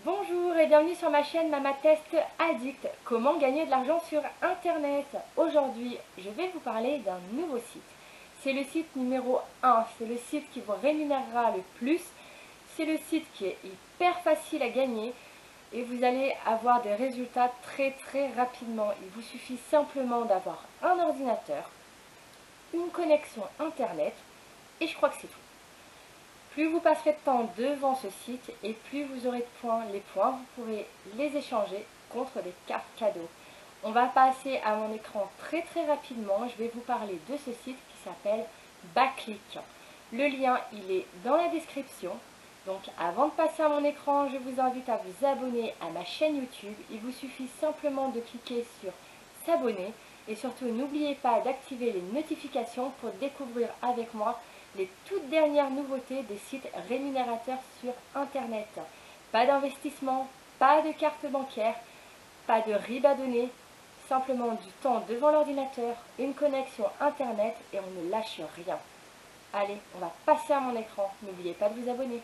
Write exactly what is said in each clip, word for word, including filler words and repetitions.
Bonjour et bienvenue sur ma chaîne Mama Test Addict, comment gagner de l'argent sur internet. Aujourd'hui, je vais vous parler d'un nouveau site. C'est le site numéro un, c'est le site qui vous rémunérera le plus. C'est le site qui est hyper facile à gagner et vous allez avoir des résultats très très rapidement. Il vous suffit simplement d'avoir un ordinateur, une connexion internet et je crois que c'est tout. Plus vous passerez de temps devant ce site et plus vous aurez de points. Les points, vous pourrez les échanger contre des cartes cadeaux. On va passer à mon écran très très rapidement. Je vais vous parler de ce site qui s'appelle Backliq. Le lien, il est dans la description. Donc avant de passer à mon écran, je vous invite à vous abonner à ma chaîne YouTube. Il vous suffit simplement de cliquer sur s'abonner. Et surtout, n'oubliez pas d'activer les notifications pour découvrir avec moi les toutes dernières nouveautés des sites rémunérateurs sur internet. Pas d'investissement, pas de carte bancaire, pas de R I B à donner, simplement du temps devant l'ordinateur, une connexion internet et on ne lâche rien. Allez, on va passer à mon écran, n'oubliez pas de vous abonner.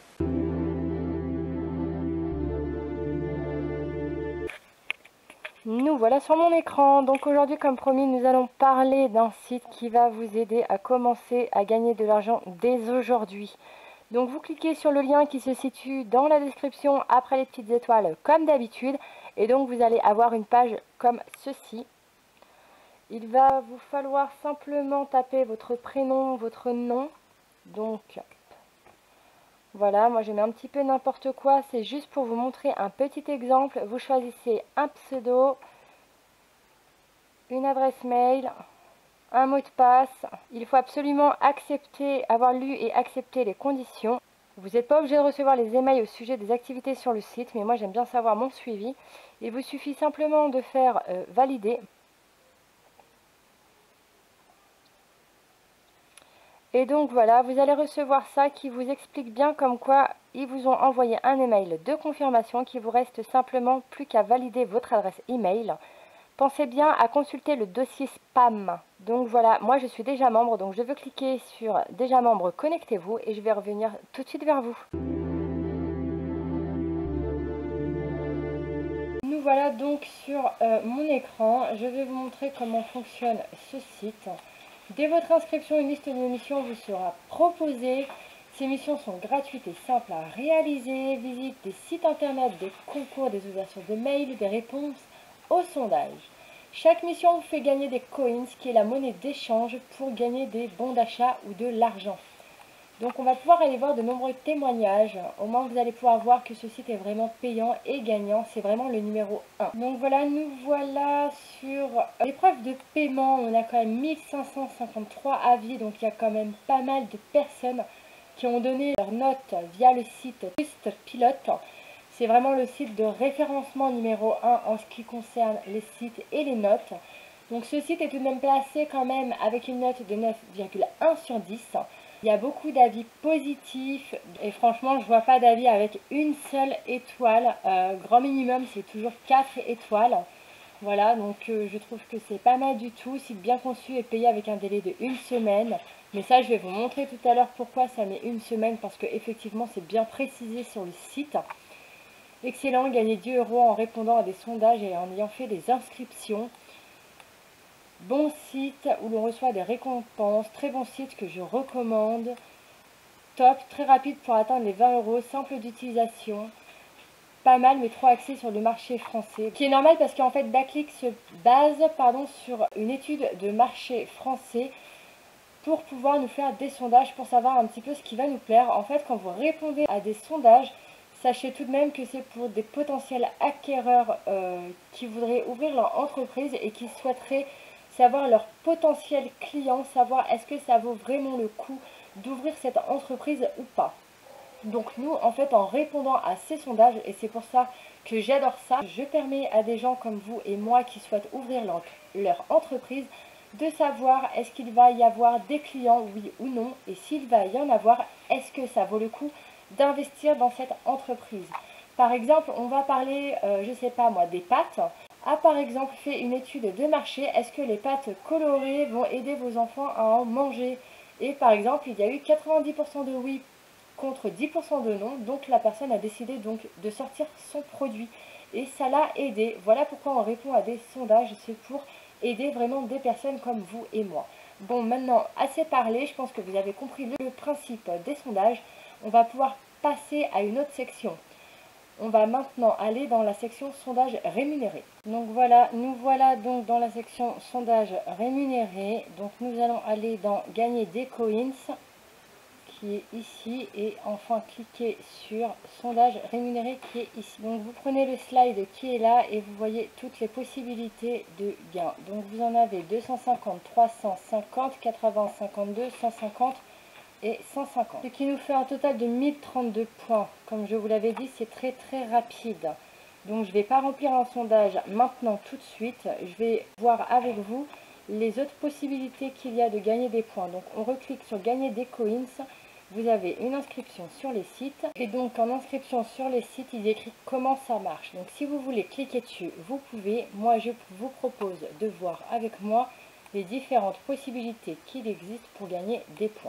Nous voilà sur mon écran. Donc aujourd'hui, comme promis, nous allons parler d'un site qui va vous aider à commencer à gagner de l'argent dès aujourd'hui. Donc vous cliquez sur le lien qui se situe dans la description après les petites étoiles comme d'habitude. Et donc vous allez avoir une page comme ceci. Il va vous falloir simplement taper votre prénom, votre nom. Donc voilà, moi je mets un petit peu n'importe quoi, c'est juste pour vous montrer un petit exemple. Vous choisissez un pseudo, une adresse mail, un mot de passe. Il faut absolument accepter, avoir lu et accepter les conditions. Vous n'êtes pas obligé de recevoir les emails au sujet des activités sur le site, mais moi j'aime bien savoir mon suivi. Il vous suffit simplement de faire euh, valider. Et donc voilà, vous allez recevoir ça qui vous explique bien comme quoi ils vous ont envoyé un email de confirmation, qu'il vous reste simplement plus qu'à valider votre adresse email. Pensez bien à consulter le dossier spam. Donc voilà, moi je suis déjà membre, donc je veux cliquer sur déjà membre, connectez-vous et je vais revenir tout de suite vers vous. Nous voilà donc sur euh, mon écran, je vais vous montrer comment fonctionne ce site. Dès votre inscription, une liste de missions vous sera proposée. Ces missions sont gratuites et simples à réaliser. Visite des sites internet, des concours, des ouvertures de mails, des réponses aux sondages. Chaque mission vous fait gagner des coins, qui est la monnaie d'échange pour gagner des bons d'achat ou de l'argent. Donc on va pouvoir aller voir de nombreux témoignages. Au moins vous allez pouvoir voir que ce site est vraiment payant et gagnant. C'est vraiment le numéro un. Donc voilà, nous voilà sur l'épreuve de paiement. On a quand même mille cinq cent cinquante-trois avis. Donc il y a quand même pas mal de personnes qui ont donné leurs notes via le site Trustpilot. C'est vraiment le site de référencement numéro un en ce qui concerne les sites et les notes. Donc ce site est tout de même placé quand même avec une note de neuf virgule un sur dix. Il y a beaucoup d'avis positifs et franchement je vois pas d'avis avec une seule étoile. Euh, grand minimum c'est toujours quatre étoiles. Voilà, donc euh, je trouve que c'est pas mal du tout. Site bien conçu et payé avec un délai de une semaine. Mais ça je vais vous montrer tout à l'heure pourquoi ça met une semaine, parce que effectivement c'est bien précisé sur le site. Excellent, gagner dix euros en répondant à des sondages et en ayant fait des inscriptions. Bon site où l'on reçoit des récompenses, très bon site que je recommande. Top, très rapide pour atteindre les vingt euros, simple d'utilisation. Pas mal, mais trop axé sur le marché français. Ce qui est normal parce qu'en fait Backliq se base pardon, sur une étude de marché français pour pouvoir nous faire des sondages, pour savoir un petit peu ce qui va nous plaire. En fait, quand vous répondez à des sondages, sachez tout de même que c'est pour des potentiels acquéreurs euh, qui voudraient ouvrir leur entreprise et qui souhaiteraient savoir leurs potentiels clients, savoir est-ce que ça vaut vraiment le coup d'ouvrir cette entreprise ou pas. Donc nous, en fait, en répondant à ces sondages, et c'est pour ça que j'adore ça, je permets à des gens comme vous et moi qui souhaitent ouvrir leur, leur entreprise de savoir est-ce qu'il va y avoir des clients, oui ou non, et s'il va y en avoir, est-ce que ça vaut le coup d'investir dans cette entreprise. Par exemple, on va parler, euh, je sais pas moi, des pâtes. A par exemple fait une étude de marché, est-ce que les pâtes colorées vont aider vos enfants à en manger? Et par exemple, il y a eu quatre-vingt-dix pour cent de oui contre dix pour cent de non, donc la personne a décidé donc de sortir son produit. Et ça l'a aidé. Voilà pourquoi on répond à des sondages, c'est pour aider vraiment des personnes comme vous et moi. Bon, maintenant, assez parlé, je pense que vous avez compris le principe des sondages. On va pouvoir passer à une autre section. On va maintenant aller dans la section sondage rémunéré. Donc voilà, nous voilà donc dans la section sondage rémunéré. Donc nous allons aller dans gagner des coins, qui est ici, et enfin cliquer sur sondage rémunéré qui est ici. Donc vous prenez le slide qui est là et vous voyez toutes les possibilités de gain. Donc vous en avez deux cent cinquante, trois cent cinquante, quatre-vingts, cinquante-deux, cent cinquante et cent cinquante. Ce qui nous fait un total de mille trente-deux points. Comme je vous l'avais dit, c'est très très rapide. Donc je ne vais pas remplir un sondage maintenant tout de suite. Je vais voir avec vous les autres possibilités qu'il y a de gagner des points. Donc on reclique sur gagner des coins. Vous avez une inscription sur les sites. Et donc en inscription sur les sites, il est écrit comment ça marche. Donc si vous voulez cliquer dessus, vous pouvez. Moi je vous propose de voir avec moi les différentes possibilités qu'il existe pour gagner des points.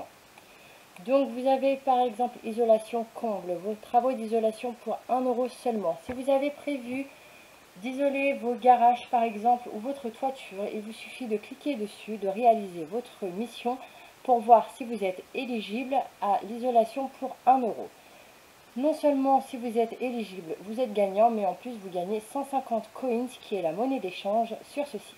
Donc vous avez par exemple isolation comble, vos travaux d'isolation pour un euro seulement. Si vous avez prévu d'isoler vos garages par exemple ou votre toiture, il vous suffit de cliquer dessus, de réaliser votre mission pour voir si vous êtes éligible à l'isolation pour un euro. Non seulement si vous êtes éligible, vous êtes gagnant, mais en plus vous gagnez cent cinquante coins qui est la monnaie d'échange sur ce site.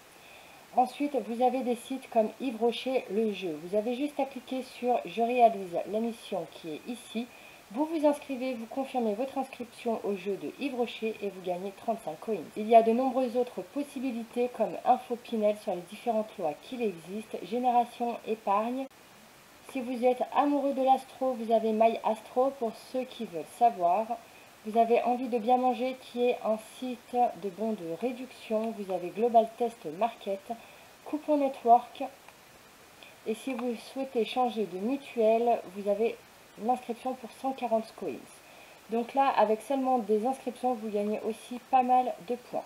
Ensuite, vous avez des sites comme Yves Rocher, le jeu. Vous avez juste à cliquer sur « Je réalise la mission » qui est ici. Vous vous inscrivez, vous confirmez votre inscription au jeu de Yves Rocher et vous gagnez trente-cinq coins. Il y a de nombreuses autres possibilités comme Info Pinel sur les différentes lois qu'il existe, Génération Épargne. Si vous êtes amoureux de l'astro, vous avez My Astro pour ceux qui veulent savoir. Vous avez envie de bien manger qui est un site de bons de réduction. Vous avez Global Test Market, Coupon Network. Et si vous souhaitez changer de mutuelle, vous avez l'inscription pour cent quarante coins. Donc là, avec seulement des inscriptions, vous gagnez aussi pas mal de points.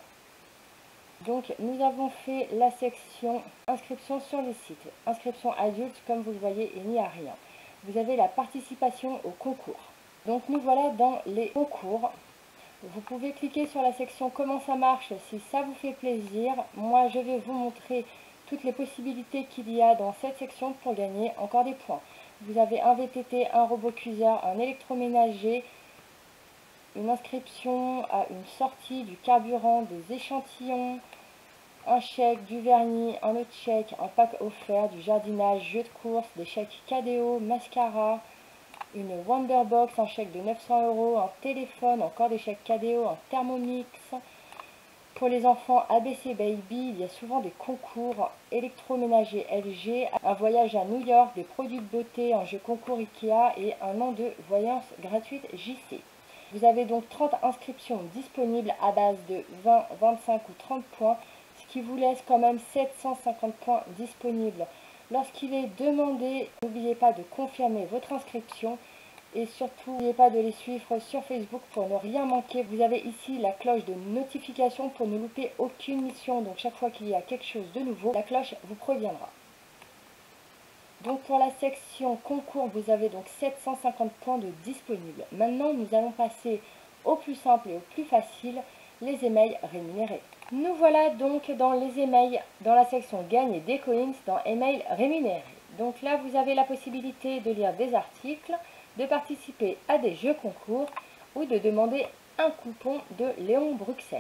Donc nous avons fait la section inscription sur les sites. Inscription adulte, comme vous le voyez, il n'y a rien. Vous avez la participation au concours. Donc nous voilà dans les concours. Vous pouvez cliquer sur la section comment ça marche si ça vous fait plaisir. Moi je vais vous montrer toutes les possibilités qu'il y a dans cette section pour gagner encore des points. Vous avez un V T T, un robot cuiseur, un électroménager, une inscription à une sortie, du carburant, des échantillons, un chèque, du vernis, un autre chèque, un pack offert, du jardinage, jeu de course, des chèques cadeaux, mascara, une Wonderbox, un chèque de neuf cents euros, un téléphone, encore des chèques cadeaux, un Thermomix. Pour les enfants A B C Baby, il y a souvent des concours électroménager L G, un voyage à New York, des produits de beauté, un jeu concours Ikea et un an de voyance gratuite J C. Vous avez donc trente inscriptions disponibles à base de vingt, vingt-cinq ou trente points, ce qui vous laisse quand même sept cent cinquante points disponibles. Lorsqu'il est demandé, n'oubliez pas de confirmer votre inscription et surtout n'oubliez pas de les suivre sur Facebook pour ne rien manquer. Vous avez ici la cloche de notification pour ne louper aucune mission. Donc chaque fois qu'il y a quelque chose de nouveau, la cloche vous préviendra. Donc pour la section concours, vous avez donc sept cent cinquante points de disponibles. Maintenant, nous allons passer au plus simple et au plus facile, les emails rémunérés. Nous voilà donc dans les emails, dans la section gagne des coins, dans emails rémunérés. Donc là, vous avez la possibilité de lire des articles, de participer à des jeux concours ou de demander un coupon de Léon Bruxelles.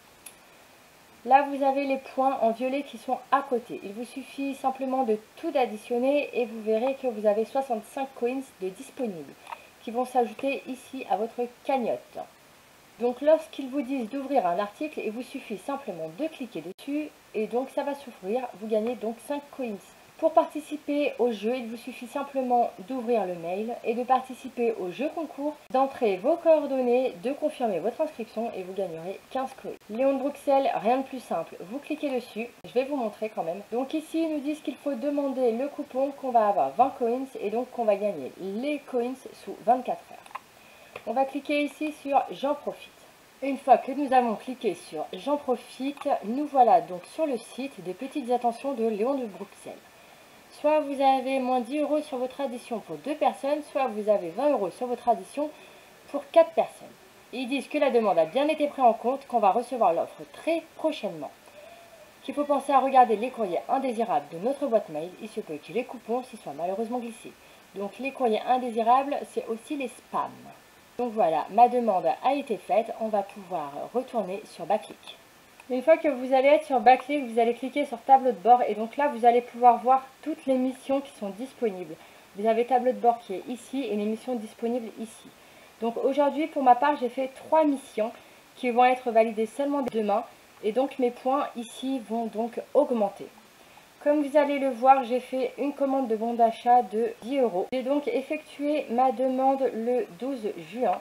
Là, vous avez les points en violet qui sont à côté. Il vous suffit simplement de tout additionner et vous verrez que vous avez soixante-cinq coins de disponibles qui vont s'ajouter ici à votre cagnotte. Donc lorsqu'ils vous disent d'ouvrir un article, il vous suffit simplement de cliquer dessus et donc ça va s'ouvrir. Vous gagnez donc cinq coins. Pour participer au jeu, il vous suffit simplement d'ouvrir le mail et de participer au jeu concours, d'entrer vos coordonnées, de confirmer votre inscription et vous gagnerez quinze coins. Léon de Bruxelles, rien de plus simple. Vous cliquez dessus, je vais vous montrer quand même. Donc ici, ils nous disent qu'il faut demander le coupon, qu'on va avoir vingt coins et donc qu'on va gagner les coins sous vingt-quatre heures. On va cliquer ici sur J'en profite. Une fois que nous avons cliqué sur J'en profite, nous voilà donc sur le site des petites attentions de Léon de Bruxelles. Soit vous avez moins dix euros sur votre addition pour deux personnes, soit vous avez vingt euros sur votre addition pour quatre personnes. Ils disent que la demande a bien été prise en compte, qu'on va recevoir l'offre très prochainement. Qu'il faut penser à regarder les courriers indésirables de notre boîte mail, il se peut que les coupons s'y soient malheureusement glissés. Donc les courriers indésirables, c'est aussi les spams. Donc voilà, ma demande a été faite, on va pouvoir retourner sur Backlick. Une fois que vous allez être sur Backlick, vous allez cliquer sur tableau de bord et donc là vous allez pouvoir voir toutes les missions qui sont disponibles. Vous avez tableau de bord qui est ici et les missions disponibles ici. Donc aujourd'hui pour ma part j'ai fait trois missions qui vont être validées seulement demain et donc mes points ici vont donc augmenter. Comme vous allez le voir, j'ai fait une commande de bon d'achat de dix euros. J'ai donc effectué ma demande le douze juin.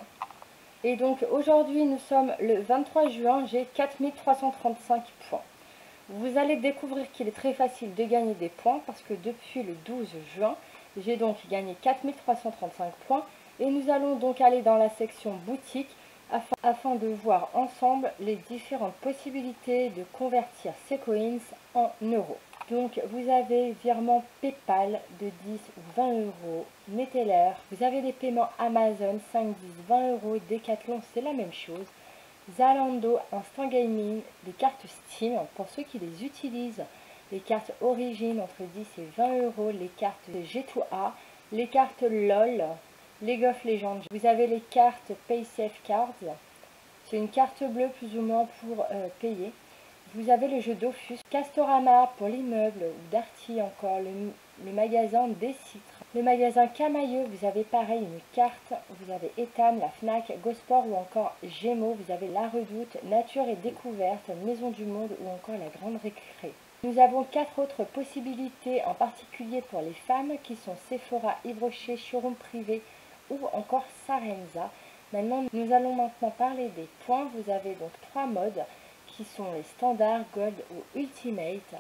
Et donc aujourd'hui nous sommes le vingt-trois juin, j'ai quatre mille trois cent trente-cinq points. Vous allez découvrir qu'il est très facile de gagner des points parce que depuis le douze juin, j'ai donc gagné quatre mille trois cent trente-cinq points. Et nous allons donc aller dans la section boutique afin, afin de voir ensemble les différentes possibilités de convertir ces coins en euros. Donc vous avez virement PayPal de dix ou vingt euros, Neteller, vous avez des paiements Amazon cinq, dix, vingt euros, Decathlon c'est la même chose, Zalando, Instant Gaming, des cartes Steam pour ceux qui les utilisent, les cartes Origin entre dix et vingt euros, les cartes G deux A, les cartes LOL, League of Legends, vous avez les cartes PaySafe Cards, c'est une carte bleue plus ou moins pour euh, payer. Vous avez le jeu Dofus, Castorama pour l'immeuble, ou Darty encore, le, le magasin des Citres. Le magasin Camailleux, vous avez pareil une carte, vous avez Etam, la Fnac, Gosport ou encore Gémeaux, vous avez La Redoute, Nature et Découverte, Maison du Monde ou encore la Grande Récré. Nous avons quatre autres possibilités, en particulier pour les femmes, qui sont Sephora, Yves Rocher, Showroom Privé ou encore Sarenza. Maintenant, nous allons maintenant parler des points. Vous avez donc trois modes qui sont les standards, gold ou ultimate.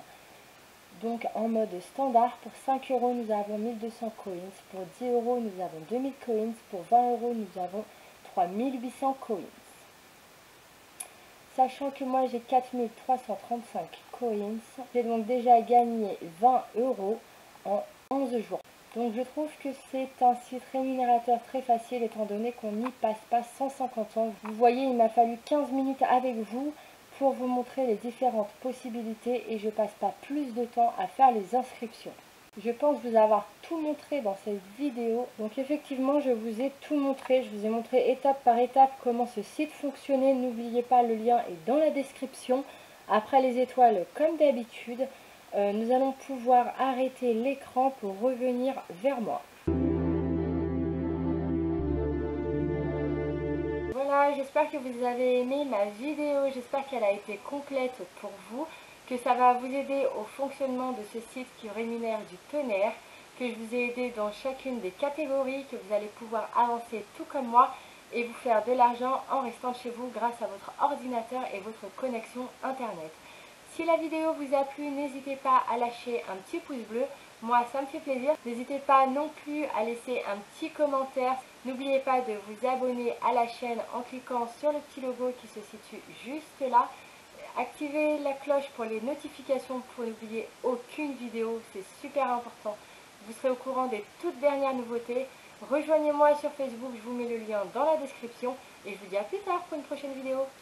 Donc en mode standard, pour cinq euros, nous avons mille deux cents coins. Pour dix euros, nous avons deux mille coins. Pour vingt euros, nous avons trois mille huit cents coins. Sachant que moi, j'ai quatre mille trois cent trente-cinq coins, j'ai donc déjà gagné vingt euros en onze jours. Donc je trouve que c'est un site rémunérateur très facile étant donné qu'on n'y passe pas cent cinquante ans. Vous voyez, il m'a fallu quinze minutes avec vous pour vous montrer les différentes possibilités et je passe pas plus de temps à faire les inscriptions. Je pense vous avoir tout montré dans cette vidéo. Donc effectivement, je vous ai tout montré. Je vous ai montré étape par étape comment ce site fonctionnait. N'oubliez pas, le lien est dans la description. Après les étoiles, comme d'habitude, euh, nous allons pouvoir arrêter l'écran pour revenir vers moi. Voilà, j'espère que vous avez aimé ma vidéo. J'espère qu'elle a été complète pour vous, que ça va vous aider au fonctionnement de ce site qui rémunère du tonnerre, que je vous ai aidé dans chacune des catégories, que vous allez pouvoir avancer tout comme moi et vous faire de l'argent en restant chez vous grâce à votre ordinateur et votre connexion internet. Si la vidéo vous a plu, n'hésitez pas à lâcher un petit pouce bleu, moi ça me fait plaisir. N'hésitez pas non plus à laisser un petit commentaire. N'oubliez pas de vous abonner à la chaîne en cliquant sur le petit logo qui se situe juste là. Activez la cloche pour les notifications pour n'oublier aucune vidéo, c'est super important. Vous serez au courant des toutes dernières nouveautés. Rejoignez-moi sur Facebook, je vous mets le lien dans la description et je vous dis à plus tard pour une prochaine vidéo.